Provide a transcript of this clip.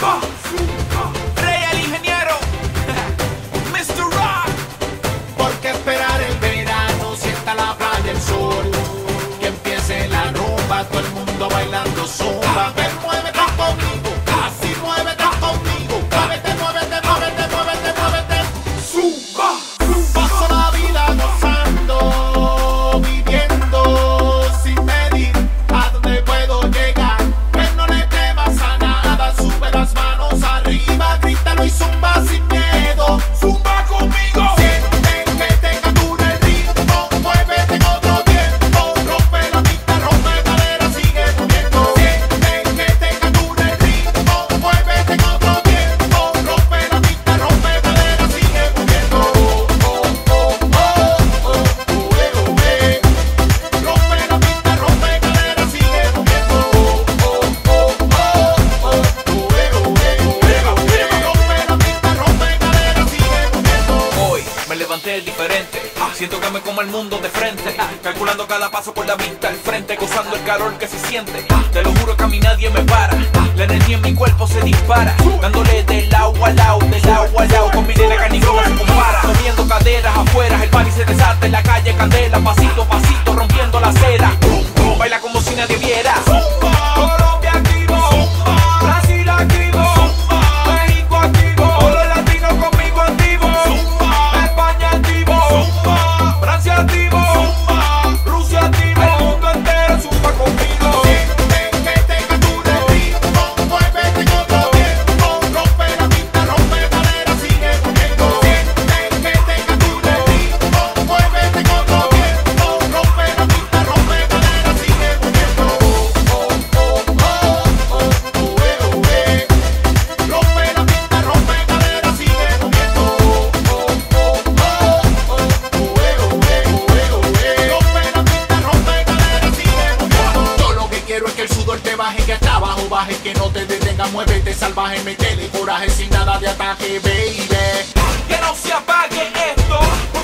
Rey el ingeniero, Mr. Rock. ¿Por qué esperar el verano si está la playa el sol? Que empiece la rumba, todo el mundo bailando zumba. Ven, muévete conmigo, así muévete conmigo. Muévete, muévete, muévete, muévete, muévete. Zumba. Paso la vida gozando, viviendo sin medir a dónde puedo llegar. Que no le temas a nada, sube las manos arriba, grítalo y zumba sin miedo. Zumba conmigo. Siente que te captura el ritmo, muévete en otro tiempo. Rompe la pista, rompe cadera, sigue moviendo. Siente que te captura el ritmo, muévete en otro tiempo. Rompe la pista, rompe cadera, sigue moviendo. Rompe la pista, rompe cadera, sigue moviendo. Hoy me levanté diferente, siento que me como el mundo de frente, calculando cada paso con la vista al frente, gozando el calor que se siente. Te lo juro que a mí nadie me para, la energía en mi cuerpo se dispara, dándole del agua al lado, del agua al lado, con mi nena que ninguna se compara. Moviendo caderas afuera, el party se desata en la calle, candela, pasito a pasito, rompiendo la acera. Baila como si nadie viera. Colombia activo, Brasil activo, México activo, todos los latinos conmigo activo, España activo, Francia activo, Rusia activo, el mundo entero zumba conmigo. Siente que te captura el ritmo, muévete en otro tiempo. Rompe la pista, rompe cadera, sigue moviendo. Siente que te captura el ritmo, muévete en otro tiempo. Rompe la pista, rompe cadera, sigue moviendo. Rompe la pista, rompe cadera, sigue moviendo. Rompe la pista, rompe cadera, sigue moviendo. Yo lo que quiero es que el sudor te baje, que hasta abajo baje, que no te detenga, muévete salvaje, métele coraje sin nada de ataque, baby. Que no se apague esto.